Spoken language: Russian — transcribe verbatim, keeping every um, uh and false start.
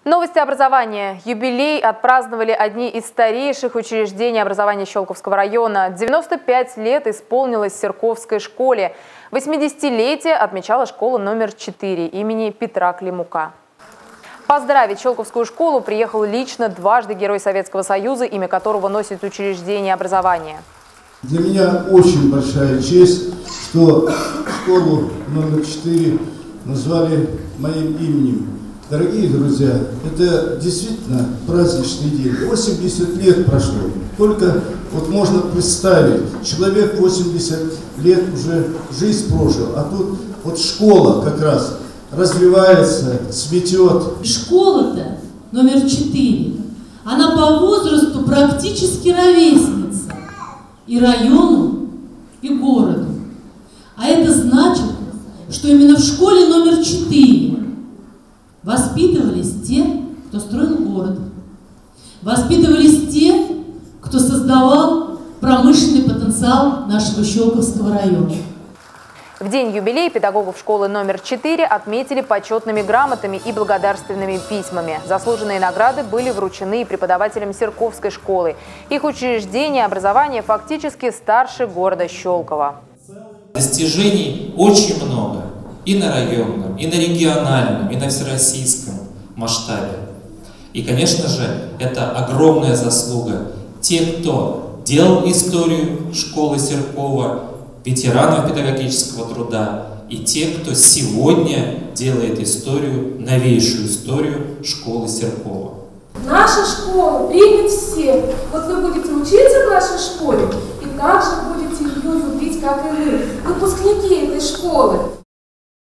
Новости образования. Юбилей отпраздновали одни из старейших учреждений образования Щелковского района. девяносто пять лет исполнилось Серковской школе. восьмидесятилетие отмечала школа номер четыре имени Петра Климука. Поздравить Щелковскую школу приехал лично дважды Герой Советского Союза, имя которого носит учреждение образования. Для меня очень большая честь, что школу номер четыре назвали моим именем. Дорогие друзья, это действительно праздничный день. восемьдесят лет прошло. Только вот можно представить, человек восемьдесят лет уже жизнь прожил, а тут вот школа как раз развивается, цветет. Школа-то номер четыре, она по возрасту практически ровесница и району, и городу. А это значит, что именно в школе номер четыре воспитывались те, кто строил город, воспитывались те, кто создавал промышленный потенциал нашего Щелковского района. В день юбилея педагогов школы номер четыре отметили почетными грамотами и благодарственными письмами. Заслуженные награды были вручены преподавателям Серковской школы. Их учреждение образования фактически старше города Щелково. Достижений очень много и на районном, и на региональном, и на всероссийском масштабе. И, конечно же, это огромная заслуга тех, кто делал историю школы Серкова, ветеранов педагогического труда, и тех, кто сегодня делает историю, новейшую историю школы Серкова. Наша школа примет всех. Вот вы будете учиться в нашей школе и также будете ее любить, как и мы, выпускники этой школы.